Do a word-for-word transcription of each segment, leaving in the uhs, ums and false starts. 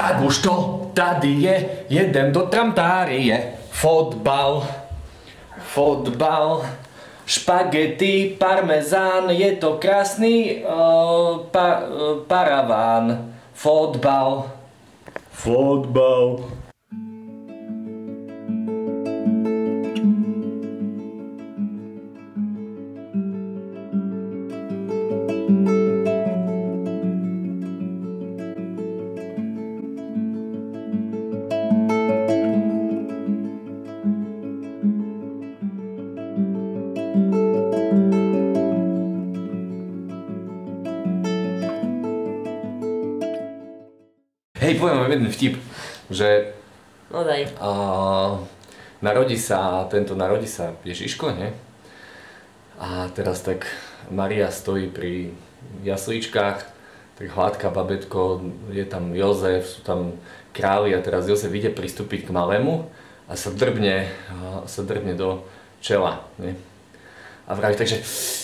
Tak už to tady je, jedem do tramtárie. Fotbal, fotbal, špagety, parmezán, je to krásny uh, pa, uh, paraván. Fotbal, fotbal. Hej, poviem vám jeden vtip, že no daj. Uh, narodí sa, tento narodí sa Ježiško, nie? A teraz tak Maria stojí pri jasličkách, tak hladká babetko, je tam Jozef, sú tam králi a teraz Jozef ide pristúpiť k malému a sa drbne, uh, sa drbne do čela, nie? A vraví takže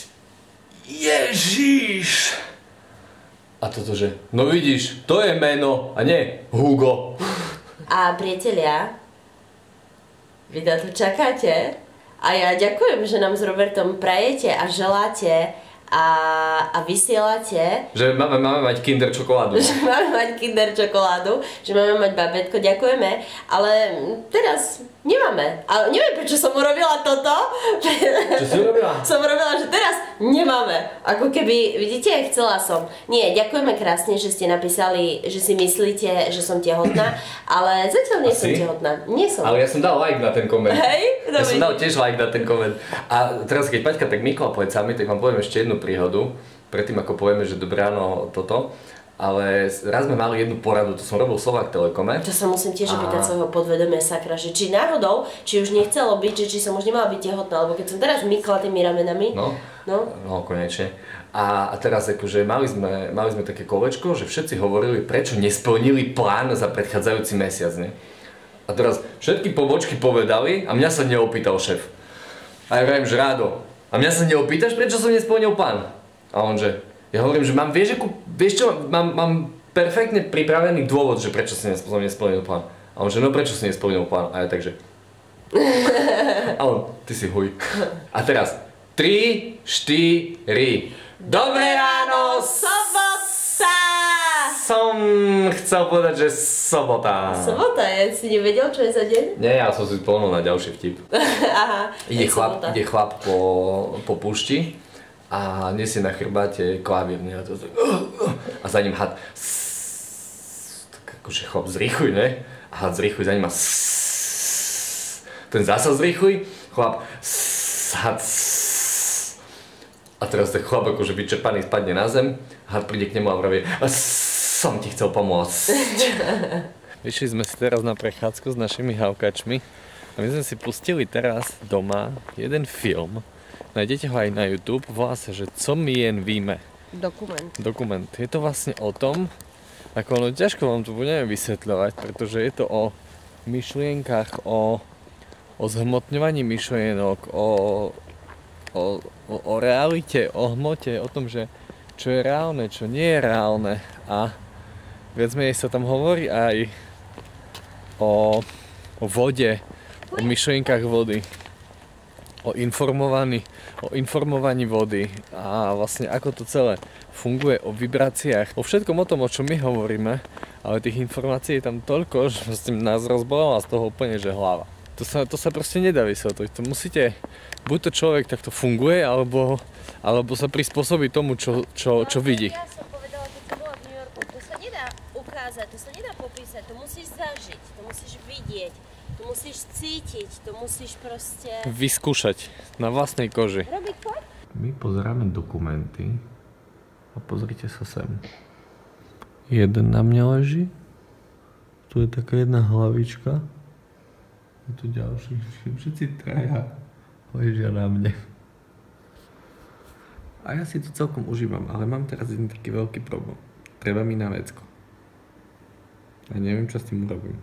Ježiš! A toto, že no vidíš, to je meno a nie Hugo. A priatelia, vy na to čakáte a ja ďakujem, že nám s Robertom prajete a želáte a, a vysielate. Že máme, máme mať Kinder čokoládu. Že máme mať Kinder čokoládu, že máme mať babetko, ďakujeme, ale teraz nemáme. A neviem, prečo som urobila toto. Čo si urobila? Som urobila, že teraz nemáme. Ako keby, vidíte, chcela som. Nie, ďakujeme krásne, že ste napísali, že si myslíte, že som tehotná, ale zatiaľ nie som tehotná. Nie som. Ale ja som dal like na ten koment. Hej? Ja som dal tiež like na ten koment. A teraz, keď Paťka tak mykla plecami, tak vám poviem ešte jednu príhodu. Predtým, ako povieme, že dobré ráno toto. Ale raz sme mali jednu poradu, to som robil v Slovak Telekome. To sa musím tiež opýtať svojho podvedomia sakra, že či náhodou, či už nechcelo byť, že či som už nemala byť tehotná, lebo keď som teraz mykla tými ramenami. No, no, no konečne. A, a teraz akože mali sme, mali sme také kolečko, že všetci hovorili, prečo nesplnili plán za predchádzajúci mesiac, ne? A teraz všetky pobočky povedali a mňa sa neopýtal šéf. A ja viem, že Rádo, a mňa sa neopýtaš, prečo som nesplnil plán? A on že, ja hovorím, že mám, vieš, ako, vieš čo, mám, mám perfektne pripravený dôvod, že prečo si nesplnil plán. A on že, no prečo si nesplnil plán? A ja takže... A on, ty si huj. A teraz, tri, štyri. Dobré ráno, sobota! Som chcel povedať, že sobota. Sobota, ja si nevedel, čo je za deň? Nie, ja som si spomenul na ďalší vtip. Aha, ide chlap, ide chlap po, po púšti a nesie na chrbáte klavír, ne? A, to, a za ním had. Tak akože chlap zrýchuj, ne? A had zrýchuj, za ním a ten zasa zrýchuj, chlap had. A teraz ten chlap akože vyčerpaný spadne na zem, had príde k nemu a vraví, som ti chcel pomôcť. Vyšli sme si teraz na prechádzku s našimi havkačmi a my sme si pustili teraz doma jeden film. Nájdete ho aj na YouTube, volá sa, že Co my jen víme. Dokument. Dokument. Je to vlastne o tom, ako ono ťažko vám to budeme vysvetľovať, pretože je to o myšlienkach, o, o zhmotňovaní myšlienok, o, o, o, o realite, o hmote, o tom, že čo je reálne, čo nie je reálne. A viac menej sa tam hovorí aj o, o vode, o myšlienkach vody. O informovaní, o informovaní vody a vlastne ako to celé funguje, o vibráciách, o všetkom o tom, o čom my hovoríme, ale tých informácií je tam toľko, že vlastne nás rozbolela z toho úplne, že hlava. To sa, to sa proste nedá vysvetliť, to musíte, buď to človek takto funguje, alebo, alebo sa prispôsobí tomu, čo, čo, čo vidí. Ja som povedala, keď som bola v New Yorku, to sa nedá ukázať, to sa nedá popísať, to musíš zažiť, to musíš vidieť. To musíš cítiť, to musíš proste... vyskúšať na vlastnej koži. Robiť to? My pozeráme dokumenty a pozrite sa sem. Jeden na mne leží. Tu je taká jedna hlavička. A tu ďalší. Všetci traja ležia na mne. A ja si to celkom užívam, ale mám teraz jeden taký veľký problém. Treba mi na vecko. A neviem, čo s tým urobím.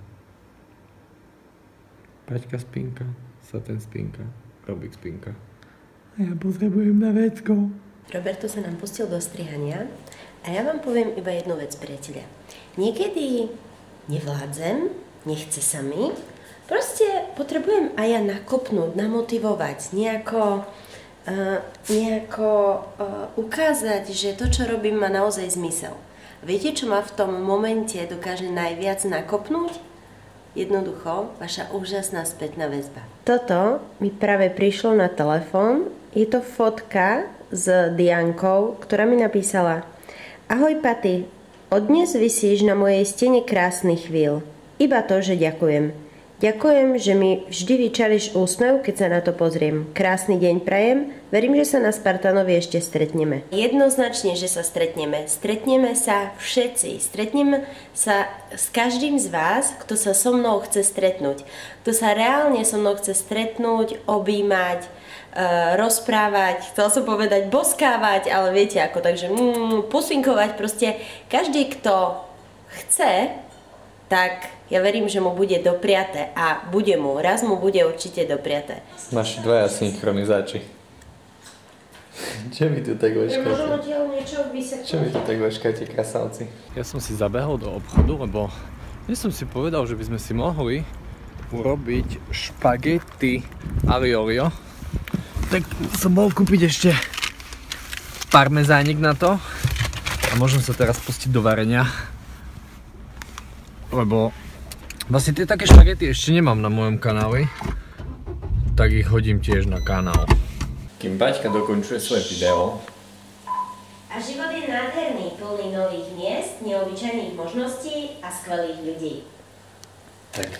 Paťka spinka, Saten spinka, Robik spinka. A ja potrebujem na vecko. Roberto sa nám pustil do strihania a ja vám poviem iba jednu vec, priatelia. Niekedy nevládzem, nechce sa mi. Proste potrebujem aj ja nakopnúť, namotivovať, nejako, uh, nejako uh, ukázať, že to, čo robím, má naozaj zmysel. Viete, čo ma v tom momente dokáže najviac nakopnúť? Jednoducho, vaša úžasná spätná väzba. Toto mi práve prišlo na telefón. Je to fotka s Diankou, ktorá mi napísala: Ahoj Paty, odnes visíš na mojej stene krásnych chvíľ. Iba to, že ďakujem. Ďakujem, že mi vždy vyčaríš úsmev, keď sa na to pozriem. Krásny deň prajem, verím, že sa na Spartanovi ešte stretneme. Jednoznačne, že sa stretneme. Stretneme sa všetci. Stretneme sa s každým z vás, kto sa so mnou chce stretnúť. Kto sa reálne so mnou chce stretnúť, objímať, Uh, rozprávať, chcel som povedať boskávať, ale viete ako, takže mm, pusinkovať, proste každý, kto chce, tak ja verím, že mu bude dopriaté a bude mu, raz mu bude určite dopriaté. Naši dvaja synchronizáči. Čo vy tu tak vaškáte? Ja môžem odtiaľ niečo vysvetliť. Čo vy tu tak vaškáte, krasavci? Ja som si zabehol do obchodu, lebo dnes som si povedal, že by sme si mohli urobiť špagety aglio olio. Tak som mohol kúpiť ešte parmezánik na to a môžem sa teraz pustiť do varenia, lebo vlastne tie také špagety ešte nemám na mojom kanáli, tak ich hodím tiež na kanál. Kým Baťka dokončuje svoje video. A život je nádherný, plný nových miest, neobyčajných možností a skvelých ľudí. Tak.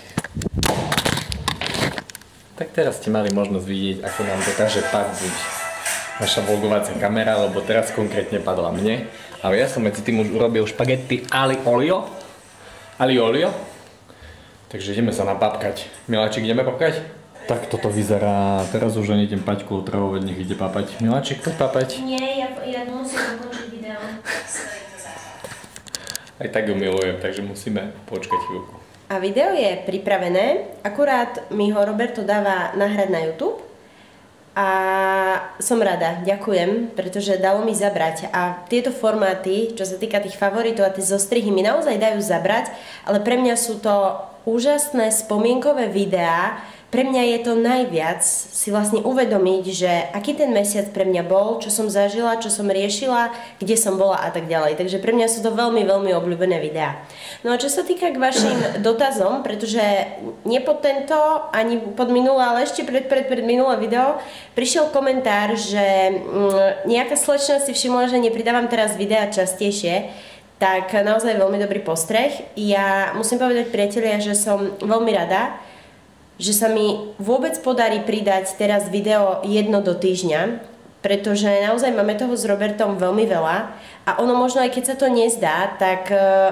Tak teraz ste mali možnosť vidieť, ako nám dokáže padnúť naša vlogovacia kamera, lebo teraz konkrétne padla mne. Ale ja som medzi tým už urobil špagety aglio olio. Aglio olio. Takže ideme sa napapkať. Miláčik, ideme papkať? Tak toto vyzerá. Teraz už ani idem Paťku otravovať, nech ide papať. Miláčik, poď papať. Nie, ja, ja musím dokončiť video. Aj tak ju milujem, takže musíme počkať chvíľku. A video je pripravené, akurát mi ho Roberto dáva nahrať na YouTube a som rada, ďakujem, pretože dalo mi zabrať a tieto formáty, čo sa týka tých favoritov a tie zostrihy mi naozaj dajú zabrať, ale pre mňa sú to úžasné spomienkové videá. Pre mňa je to najviac si vlastne uvedomiť, že aký ten mesiac pre mňa bol, čo som zažila, čo som riešila, kde som bola a tak ďalej. Takže pre mňa sú to veľmi, veľmi obľúbené videá. No a čo sa týka k vašim dotazom, pretože nie pod tento, ani pod minulé, ale ešte pred, pred, pred minulé video, prišiel komentár, že nejaká slečna si všimla, že nepridávam teraz videá častejšie, tak naozaj veľmi dobrý postreh. Ja musím povedať, priatelia, že som veľmi rada, že sa mi vôbec podarí pridať teraz video jedno do týždňa, pretože naozaj máme toho s Robertom veľmi veľa a ono možno aj keď sa to nezdá, tak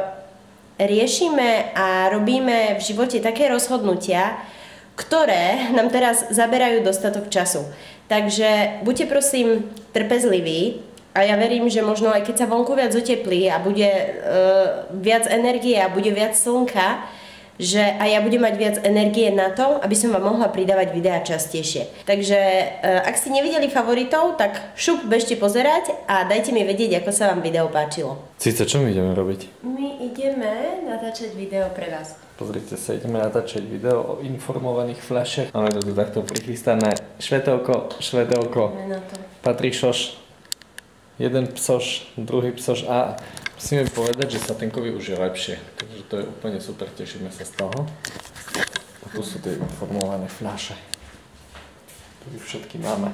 riešime a robíme v živote také rozhodnutia, ktoré nám teraz zaberajú dostatok času. Takže buďte prosím trpezliví a ja verím, že možno aj keď sa vonku viac oteplí a bude uh, viac energie a bude viac slnka, že aj ja budem mať viac energie na to, aby som vám mohla pridávať videá častejšie. Takže ak ste nevideli favoritov, tak šup, bežte pozerať a dajte mi vedieť, ako sa vám video páčilo. Cica, čo my ideme robiť? My ideme natáčať video pre vás. Pozrite sa, ideme natáčať video o informovaných fľašech. Máme to tu takto prichystané. Švetelko, švetelko, Patrišoš, jeden psoš, druhý psoš a musíme povedať, že Satinkovi už je lepšie, takže to je úplne super, tešíme sa z toho. A tu sú tie informované fľaše. Tu všetky máme.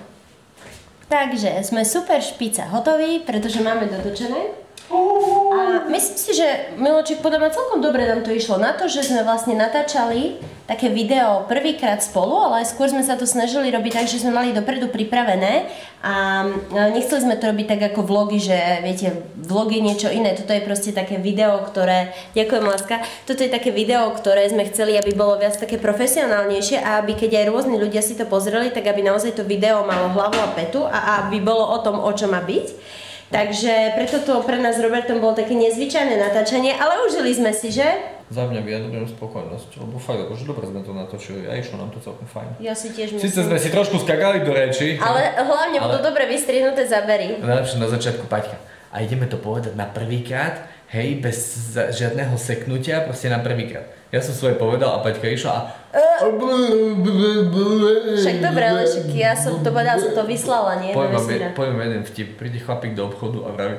Takže sme super špica hotoví, pretože máme dotočené. A myslím si, že Miloček podľa mňa celkom dobre nám to išlo na to, že sme vlastne natáčali také video prvýkrát spolu, ale skôr sme sa to snažili robiť tak, že sme mali dopredu pripravené a nechceli sme to robiť tak ako vlogy, že viete, vlog je niečo iné, toto je proste také video, ktoré, ďakujem láska, toto je také video, ktoré sme chceli, aby bolo viac také profesionálnejšie a aby keď aj rôzni ľudia si to pozreli, tak aby naozaj to video malo hlavu a petu a aby bolo o tom, o čo má byť. Takže preto to pre nás s Robertom bolo také nezvyčajné natáčanie, ale užili sme si, že? Za mňa vyjadrujem spokojnosť, lebo fakt, akože dobre sme to natočili a išlo nám to celkom fajn. Ja si tiež myslím. Sice sme si trošku skakali do reči. Ale hlavne ale... budú dobre vystriednuté zábery. Najlepšie na začiatku, Paťka. A ideme to povedať na prvýkrát, hej, bez žiadneho seknutia, proste na prvýkrát. Ja som svoje povedal a Paťka išla a... Však dobre, ale však ja som to povedala, som to vyslala, nie? Poviem vám, poviem jeden vtip. Príde chlapík do obchodu a vraví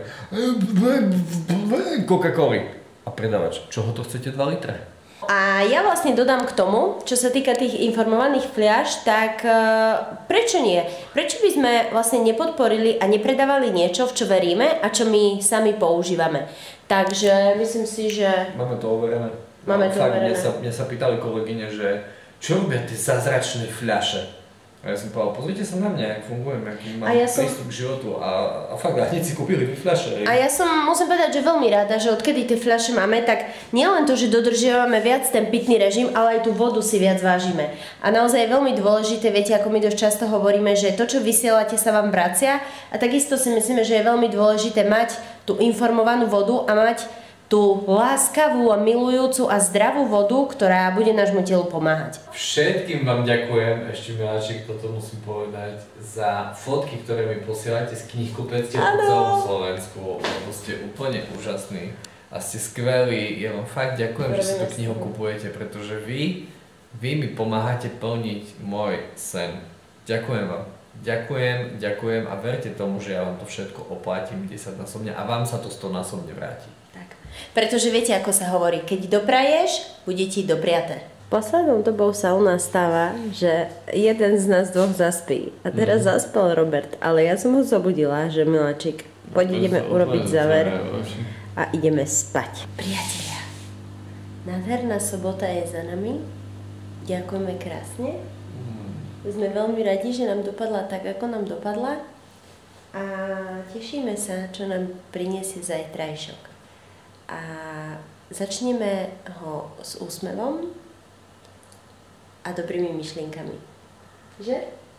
Coca-Coly. A predávač, čoho to chcete dva litre? A ja vlastne dodám k tomu, čo sa týka tých informovaných fliaš, tak uh, prečo nie? Prečo by sme vlastne nepodporili a nepredávali niečo, v čo veríme a čo my sami používame? Takže myslím si, že... Máme to overené. Máme to fakt, overené. Mne sa, mne sa pýtali kolegyne, že čo robia tie zázračné fľaše? A ja som povedal, pozrite sa na mňa, jak fungujem, aký mám ja som... prístup k životu a, a fakt, a hneď si kúpili tie fľaše. A ja som, musím povedať, že veľmi rada, že odkedy tie fľaše máme, tak nielen to, že dodržiavame viac ten pitný režim, ale aj tú vodu si viac vážime. A naozaj je veľmi dôležité, viete, ako my dosť často hovoríme, že to, čo vysielate, sa vám vracia. A takisto si myslíme, že je veľmi dôležité mať tú informovanú vodu a mať tú láskavú a milujúcu a zdravú vodu, ktorá bude nášmu telu pomáhať. Všetkým vám ďakujem, ešte miláčik, toto musím povedať, za fotky, ktoré mi posielate z knihkupectiev po celom Slovensku, lebo ste úplne úžasní a ste skvelí. Ja vám fakt ďakujem, že si tú knihu kupujete, pretože vy, vy mi pomáhate plniť môj sen. Ďakujem vám. Ďakujem, ďakujem a verte tomu, že ja vám to všetko oplatím desaťnásobne a vám sa to stonásobne vráti. Pretože viete, ako sa hovorí, keď dopraješ, bude ti dopriaté. Poslednou dobou sa u nás stáva, že jeden z nás dvoch zaspí. A teraz mm. zaspal Robert, ale ja som ho zobudila, že miláčik, poď ideme urobiť záver a ideme spať. Priatelia, nádherná sobota je za nami. Ďakujeme krásne. Sme veľmi radi, že nám dopadla tak, ako nám dopadla. A tešíme sa, čo nám priniesie zajtrajšok. A začneme ho s úsmevom a dobrými myšlienkami. Že?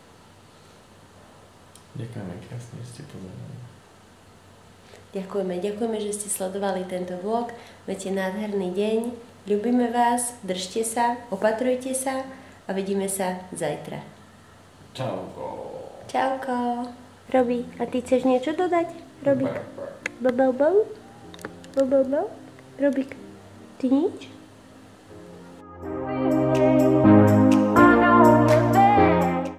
Ďakujeme krásne, že ste pozorali. Ďakujeme, ďakujeme, že ste sledovali tento vlog. Majte nádherný deň, ľubíme vás, držte sa, opatrujte sa a vidíme sa zajtra. Čauko. Čauko. Robi, a ty chceš niečo dodať? Robík. Bo, bo, bo. Bo, bo, bo. Robík, ty nič?